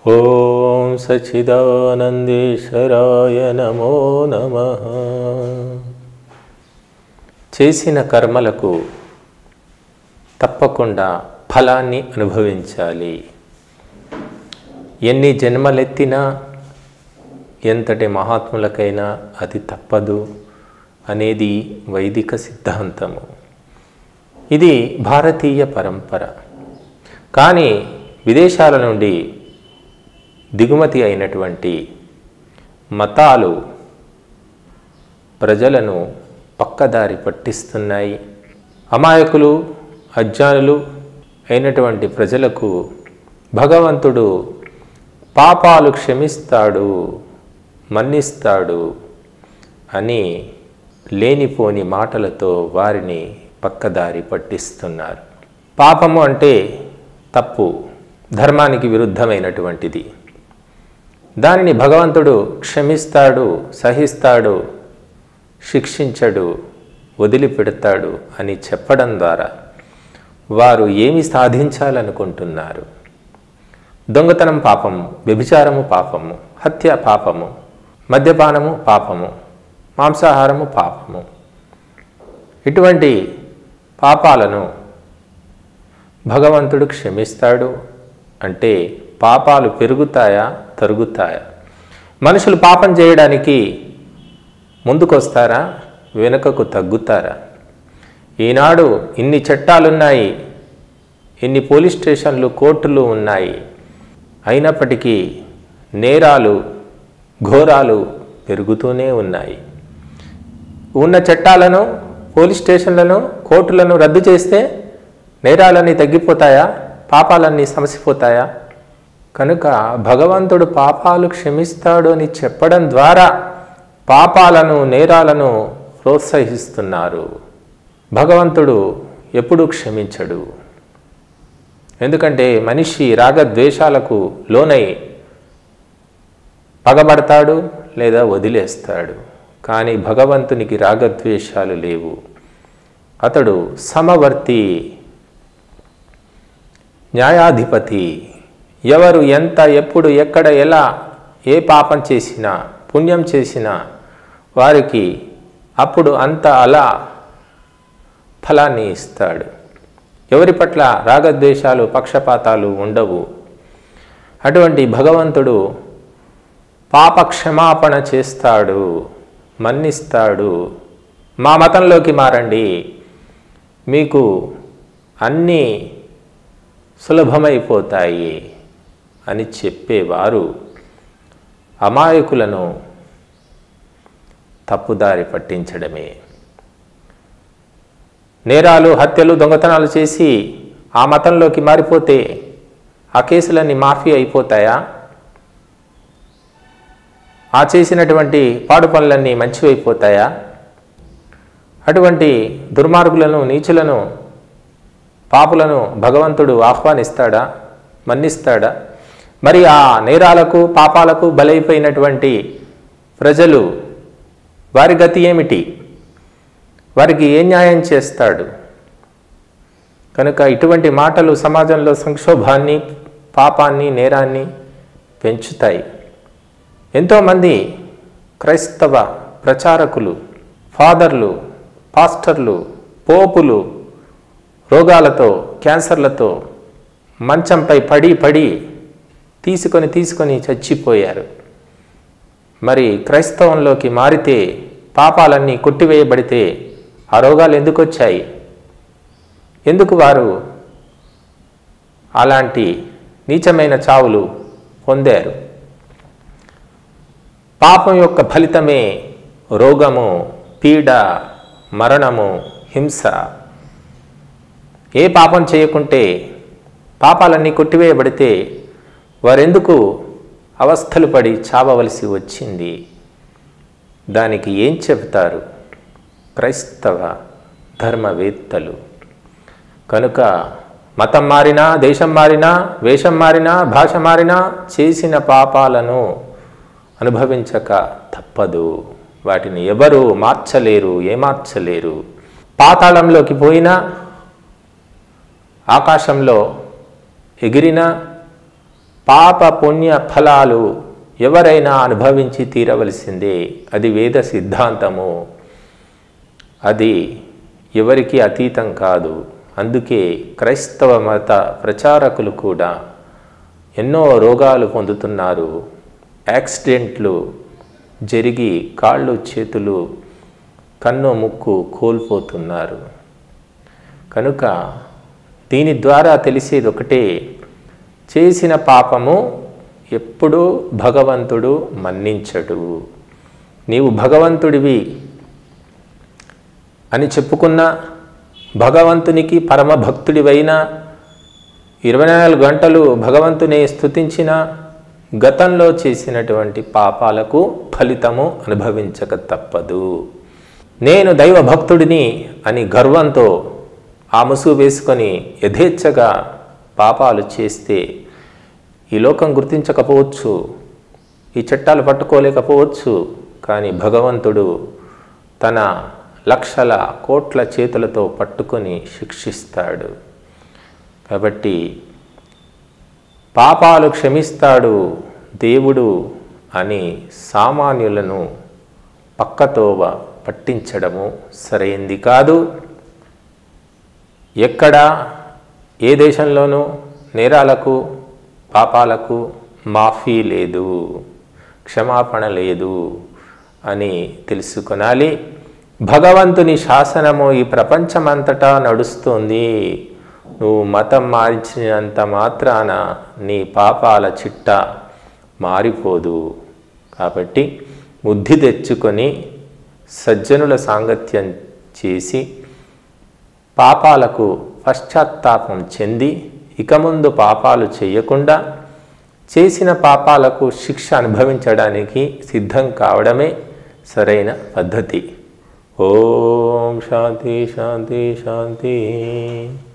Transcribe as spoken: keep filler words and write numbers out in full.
ఓం సచ్చిదానందేశ్వరాయ నమో నమః. చేసిన కర్మలకు తప్పకుండా ఫలాన్ని అనుభవించాలి. ఎన్ని జన్మలెత్తినా ఎంతటి మహాత్ములకైనా అది తప్పదు అనేది వైదిక సిద్ధాంతము. ఇది భారతీయ పరంపర. కానీ విదేశాల నుండి దిగుమతి అయినటువంటి మతాలు ప్రజలను పక్కదారి పట్టిస్తున్నాయి. అమాయకులు అజ్ఞానులు అయినటువంటి ప్రజలకు భగవంతుడు పాపాలు క్షమిస్తాడు, మన్నిస్తాడు అని లేనిపోని మాటలతో వారిని పక్కదారి పట్టిస్తున్నారు. పాపము అంటే తప్పు, ధర్మానికి విరుద్ధమైనటువంటిది. దానిని భగవంతుడు క్షమిస్తాడు, సహిస్తాడు, శిక్షించడు, వదిలిపెడతాడు అని చెప్పడం ద్వారా వారు ఏమి సాధించాలనుకుంటున్నారు? దొంగతనం పాపము, వ్యభిచారము పాపము, హత్య పాపము, మద్యపానము పాపము, మాంసాహారము పాపము. ఇటువంటి పాపాలను భగవంతుడు క్షమిస్తాడు అంటే పాపాలు పెరుగుతాయా తరుగుతాయా? మనుషులు పాపం చేయడానికి ముందుకొస్తారా, వెనుకకు తగ్గుతారా? ఈనాడు ఇన్ని చట్టాలున్నాయి, ఇన్ని పోలీస్ స్టేషన్లు, కోర్టులు ఉన్నాయి. అయినప్పటికీ నేరాలు ఘోరాలు పెరుగుతూనే ఉన్నాయి. ఉన్న చట్టాలను, పోలీస్ స్టేషన్లను, కోర్టులను రద్దు చేస్తే నేరాలన్నీ తగ్గిపోతాయా? పాపాలన్నీ సమసిపోతాయా? కనుక భగవంతుడు పాపాలు క్షమిస్తాడు అని చెప్పడం ద్వారా పాపాలను, నేరాలను ప్రోత్సహిస్తున్నారు. భగవంతుడు ఎప్పుడూ క్షమించడు. ఎందుకంటే మనిషి రాగద్వేషాలకు లోనై పగబడతాడు లేదా వదిలేస్తాడు. కానీ భగవంతునికి రాగద్వేషాలు లేవు. అతడు సమవర్తి, న్యాయాధిపతి. ఎవరు ఎంత, ఎప్పుడు, ఎక్కడ, ఎలా, ఏ పాపం చేసినా, పుణ్యం చేసినా వారికి అప్పుడు అంత అలా ఫలాన్ని ఇస్తాడు. ఎవరి పట్ల రాగద్వేషాలు, పక్షపాతాలు ఉండవు. అటువంటి భగవంతుడు పాప క్షమాపణ చేస్తాడు, మన్నిస్తాడు. మా మతంలోకి మారండి, మీకు అన్నీ సులభమైపోతాయి అని చెప్పేవారు అమాయకులను తప్పుదారి పట్టించడమే. నేరాలు, హత్యలు, దొంగతనాలు చేసి ఆ మతంలోకి మారిపోతే ఆ కేసులన్నీ మాఫీ అయిపోతాయా? ఆ చేసినటువంటి పాడు పనులన్నీ మంచివైపోతాయా? అటువంటి దుర్మార్గులను, నీచులను, పాపులను భగవంతుడు ఆహ్వానిస్తాడా, మన్నిస్తాడా? మరి ఆ నేరాలకు, పాపాలకు బలైపోయినటువంటి ప్రజలు, వారి గతి ఏమిటి? వారికి ఏ న్యాయం చేస్తాడు? కనుక ఇటువంటి మాటలు సమాజంలో సంక్షోభాన్ని, పాపాన్ని, నేరాన్ని పెంచుతాయి. ఎంతోమంది క్రైస్తవ ప్రచారకులు, ఫాదర్లు, పాస్టర్లు, పోపులు రోగాలతో, క్యాన్సర్లతో మంచంపై పడి పడి తీసుకొని తీసుకొని చచ్చిపోయారు. మరి క్రైస్తవంలోకి మారితే, పాపాలన్నీ కొట్టివేయబడితే ఆ రోగాలు ఎందుకు వచ్చాయి? ఎందుకు వారు అలాంటి నీచమైన చావులు పొందారు? పాపం యొక్క ఫలితమే రోగము, పీడ, మరణము, హింస. ఏ పాపం చేయకుంటే, పాపాలన్నీ కొట్టివేయబడితే వారెందుకు అవస్థలు పడి చావవలసి వచ్చింది? దానికి ఏం చెబుతారు క్రైస్తవ ధర్మవేత్తలు? కనుక మతం మారినా, దేశం మారినా, వేషం మారినా, భాష మారినా చేసిన పాపాలను అనుభవించక తప్పదు. వాటిని ఎవరు మార్చలేరు, ఏమార్చలేరు. పాతాళంలోకి పోయినా, ఆకాశంలో ఎగిరినా పాప పుణ్య ఫలాలు ఎవరైనా అనుభవించి తీరవలసిందే. అది వేద సిద్ధాంతము, అది ఎవరికి అతీతం కాదు. అందుకే క్రైస్తవ మత ప్రచారకులు కూడా ఎన్నో రోగాలు పొందుతున్నారు. యాక్సిడెంట్లు జరిగి కాళ్ళు చేతులు కన్ను ముక్కు కోల్పోతున్నారు. కనుక దీని ద్వారా తెలిసేది ఒకటే, చేసిన పాపము ఎప్పుడూ భగవంతుడు మన్నించడు. నీవు భగవంతుడివి అని చెప్పుకున్నా, భగవంతునికి పరమ భక్తుడివైనా, ఇరవై నాలుగు గంటలు భగవంతుని స్తుతించిన, గతంలో చేసినటువంటి పాపాలకు ఫలితము అనుభవించక తప్పదు. నేను దైవ భక్తుడిని అని గర్వంతో ఆ ముసుగు వేసుకొని యథేచ్ఛగా పాపాలు చేస్తే ఈ లోకం గుర్తించకపోవచ్చు, ఈ చట్టాలు పట్టుకోలేకపోవచ్చు, కానీ భగవంతుడు తన లక్షల కోట్ల చేతులతో పట్టుకొని శిక్షిస్తాడు. కాబట్టి పాపాలు క్షమిస్తాడు దేవుడు అని సామాన్యులను పక్కతోవ పట్టించడము సరైంది కాదు. ఎక్కడ ఏ దేశంలోనూ నేరాలకు పాపాలకు మాఫీ లేదు, క్షమాపణ లేదు అని తెలుసుకొనాలి. భగవంతుని శాసనము ఈ ప్రపంచమంతటా నడుస్తుంది. నువ్వు మతం మార్చినంత మాత్రాన నీ పాపాల చిట్ట మారిపోదు. కాబట్టి బుద్ధి తెచ్చుకొని సజ్జనుల సాంగత్యం చేసి పాపాలకు పశ్చాత్తాపం చెంది ఇక ముందు పాపాలు చేయకుండా చేసిన పాపాలకు శిక్ష అనుభవించడానికి సిద్ధం కావడమే సరైన పద్ధతి. ఓం శాంతి శాంతి శాంతి.